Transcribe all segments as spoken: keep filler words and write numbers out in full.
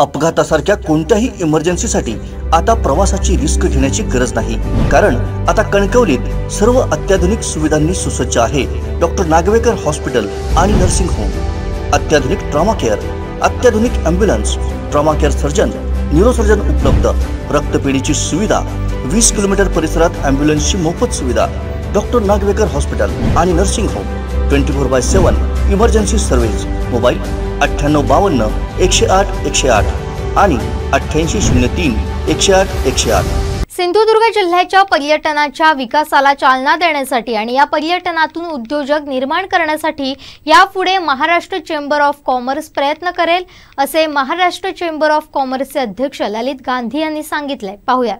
अपघातासारख्या कोणत्याही इमर्जन्सीसाठी आता प्रवासाची रिस्क घेण्याची गरज नाही, कारण आता कणकवलीत सर्व अत्याधुनिक सुविधांनी सुसज्ज आहे डॉक्टर नागवेकर हॉस्पिटल आणि नर्सिंग होम। अत्याधुनिक ट्रॉमा केअर, अत्याधुनिक ambulance, trauma care surgeon, neurosurgeon उपलब्ध, रक्तपेढीची सुविधा, वीस किलोमीटर परिसरात ॲम्ब्युलन्सची मोफत सुविधा। डॉक्टर नागवेकर हॉस्पिटल आणि nursing home twenty four by seven emergency service. Mobile अठ्ठ्याण्णव बावन्न एकशे आठ एकशे आठ आणि अठ्ठ्याऐंशी शून्य तीन एकशे आठ एकशे आठ। सिंधुदुर्ग जिल्ह्याच्या पर्यटनाच्या विकासाला चालना देण्यासाठी आणि या पर्यटनातून उद्योजक निर्माण करण्यासाठी यापुढे महाराष्ट्र चेंबर ऑफ कॉमर्स प्रयत्न करेल, असे महाराष्ट्र चेंबर ऑफ कॉमर्सचे अध्यक्ष ललित गांधी यांनी सांगितले। पाहूया।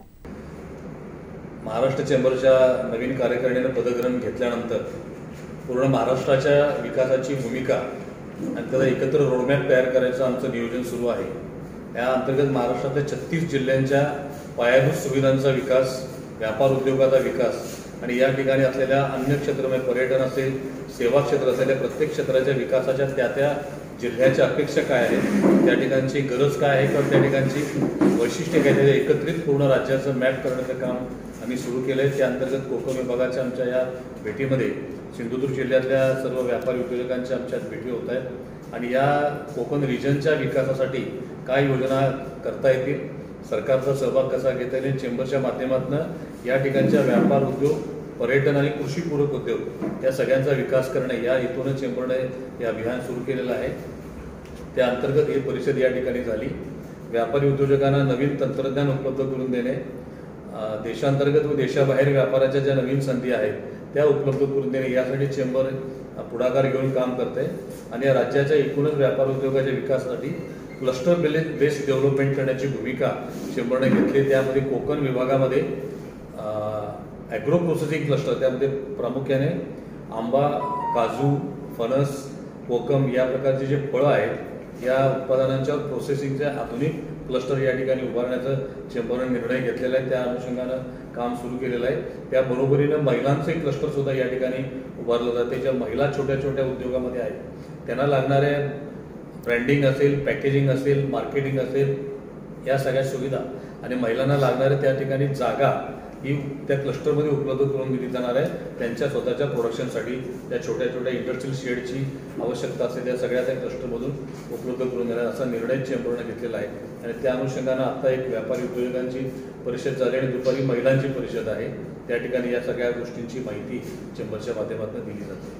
महाराष्ट्र चेंबरच्या नवीन कार्यकारिणीने पदग्रहण घेतल्यानंतर पूर्ण महाराष्ट्राच्या विकासाची भूमिका आणि त्याचा एकत्र रोडमॅप तयार करायचं आमचं नियोजन सुरू आहे। या अंतर्गत महाराष्ट्रातल्या छत्तीस जिल्ह्यांच्या पायाभूत सुविधांचा विकास, व्यापार उद्योगाचा विकास आणि या ठिकाणी असलेल्या अन्य क्षेत्र पर्यटन असेल, सेवा क्षेत्र असेल, प्रत्येक क्षेत्राच्या विकासाच्या त्या त्या जिल्ह्याच्या अपेक्षा काय आहेत, त्या ठिकाणची गरज काय आहे किंवा त्या ठिकाणची वैशिष्ट्ये काय, त्याचे एकत्रित पूर्ण राज्याचं मॅप करण्याचं काम आम्ही सुरू केलं आहे। त्या अंतर्गत कोकण विभागाच्या आमच्या या भेटीमध्ये सिंधुदुर्ग जिल्ह्यातल्या सर्व व्यापारी उद्योजकांच्या आमच्यात भेटी होत आहेत आणि या कोकण रिजनच्या विकासासाठी काय योजना करता येतील, सरकारचा सहभाग कसा घेता येईल, चेंबरच्या माध्यमातून या ठिकाणच्या व्यापार उद्योग, पर्यटन आणि कृषीपूरक उद्योग या सगळ्यांचा विकास करणे या हेतून चेंबरने हे अभियान सुरू केलेलं आहे। त्या अंतर्गत ही परिषद या ठिकाणी झाली। व्यापारी उद्योजकांना नवीन तंत्रज्ञान उपलब्ध करून देणे, देशांतर्गत व देशाबाहेर व्यापाराच्या ज्या नवीन संधी आहेत त्या उपलब्ध करून देणे यासाठी चेंबर पुढाकार घेऊन काम करते आणि या राज्याच्या एकूणच व्यापार उद्योगाच्या विकासासाठी क्लस्टर बेस्ड डेव्हलपमेंट करण्याची भूमिका चेंबरने घेतली। त्यामध्ये कोकण विभागामध्ये ॲग्रो प्रोसेसिंग क्लस्टर, त्यामध्ये प्रामुख्याने आंबा, काजू, फणस, कोकम या प्रकारचे जे फळं आहेत या उत्पादनांच्या प्रोसेसिंगचे आधुनिक क्लस्टर या ठिकाणी उभारण्याचा चेंबरने निर्णय घेतलेला आहे। त्या अनुषंगानं काम सुरू केलेलं आहे। त्याबरोबरीनं महिलांचे क्लस्टर सुद्धा या ठिकाणी उभारलं जाते। ज्या महिला छोट्या छोट्या उद्योगामध्ये आहेत त्यांना लागणाऱ्या ब्रँडिंग असेल, पॅकेजिंग असेल, मार्केटिंग असेल या सगळ्या सुविधा आणि महिलांना लागणाऱ्या त्या ठिकाणी जागा ही त्या क्लस्टरमध्ये उपलब्ध करून दिली जाणार आहे। त्यांच्या स्वतःच्या प्रोडक्शनसाठी त्या छोट्या छोट्या इंडस्ट्रियल शेडची आवश्यकता असेल त्या सगळ्या त्या क्लस्टरमधून उपलब्ध करून देणार असा निर्णय चेंबरने घेतलेला आहे आणि त्या अनुषंगानं आता एक व्यापारी उद्योजकांची परिषद झाली आणि दुपारी महिलांची परिषद आहे। त्या ठिकाणी या सगळ्या गोष्टींची माहिती चेंबरच्या माध्यमातून दिली जाते।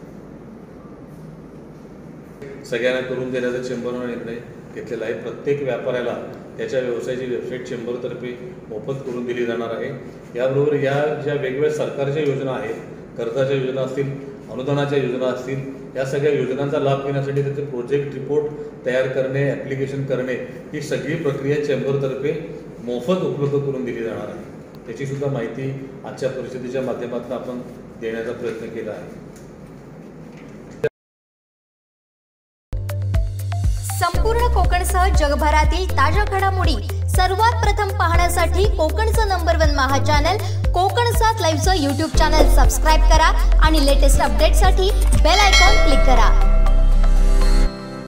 सगळ्यांना करून देण्याचा चेंबरने निर्णय घेतलेला आहे। प्रत्येक व्यापाऱ्याला त्याच्या व्यवसायाची वेबसाईट चेंबरतर्फे मोफत करून दिली जाणार आहे। याबरोबर या ज्या वेगवेगळ्या सरकारच्या योजना आहेत, कर्जाच्या योजना असतील, अनुदानाच्या योजना असतील, या सगळ्या योजनांचा लाभ घेण्यासाठी त्याचे प्रोजेक्ट रिपोर्ट तयार करणे, ॲप्लिकेशन करणे ही सगळी प्रक्रिया चेंबरतर्फे मोफत उपलब्ध करून दिली जाणार आहे। त्याची सुद्धा माहिती आजच्या परिषदेच्या माध्यमातून आपण देण्याचा प्रयत्न केला आहे। संपूर्ण कोकणसह जगभरातील ताज्या घडामोडी सर्वात प्रथम पाहण्यासाठी कोकणचं number one Maha channel Konkan सात लाईव्हचं यूट्यूब चॅनल सबस्क्राईब करा आणि लेटेस्ट अपडेटसाठी बेल आयकॉन क्लिक करा।